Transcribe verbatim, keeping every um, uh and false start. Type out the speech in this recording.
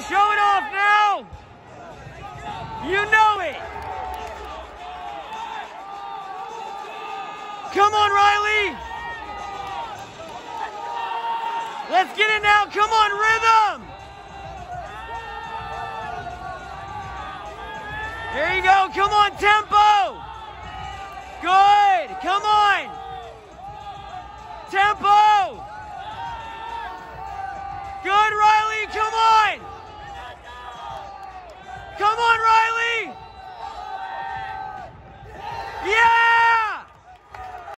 show it off now. You know it. Come on, Riley. Let's get it now. Come on, rhythm. There you go. Come on, tempo. Good. Come on. Tempo.